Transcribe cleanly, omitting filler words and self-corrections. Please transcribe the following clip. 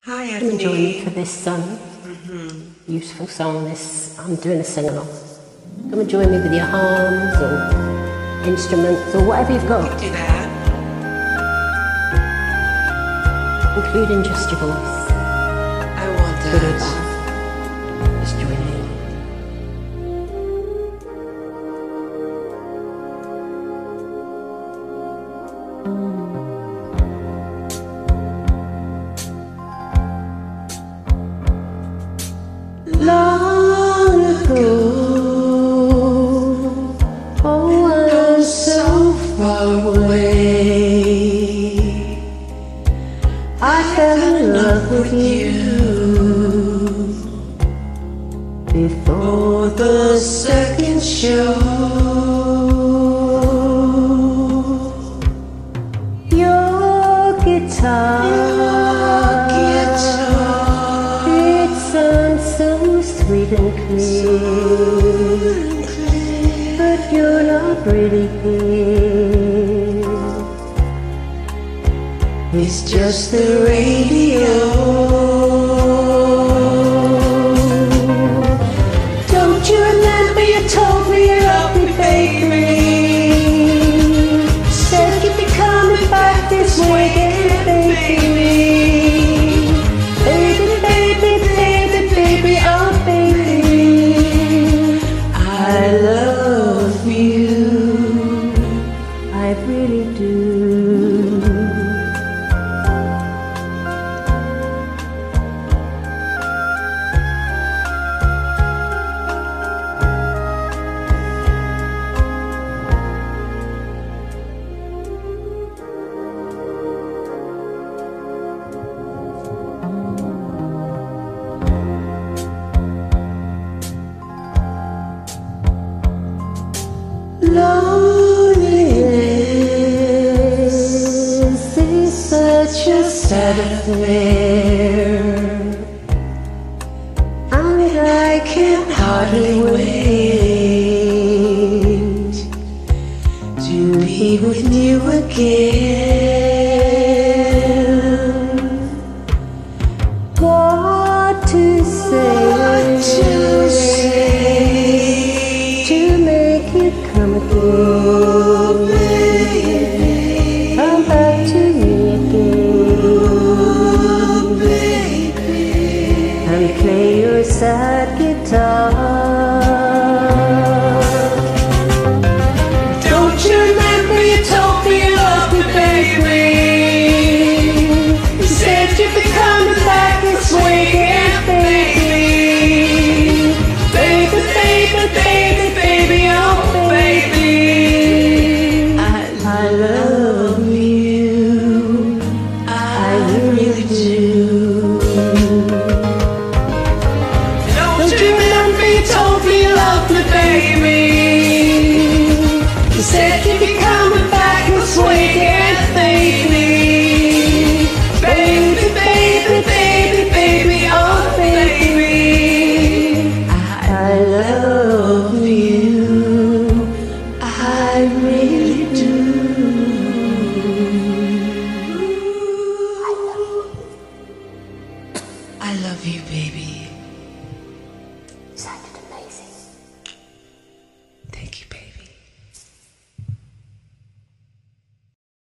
Hi, Come and join me Ethne. for this useful song. I'm doing a sing-along. Come and join me with your arms or instruments or whatever you've got, Do that. including just your voice. I want Good or that. bad. Just join in. Long ago, oh, I'm so far away. I fell in love with you before the second show. Your guitar. So sweet and clear, but you're not really here. It's just the radio. Don't you remember you told me you loved me, baby? Said you'd be coming back this way again, baby. I really do. Loneliness is such a sad affair, and I can hardly wait to be with you again. What to say to make you come again? Come back to me again, and play your sad guitar.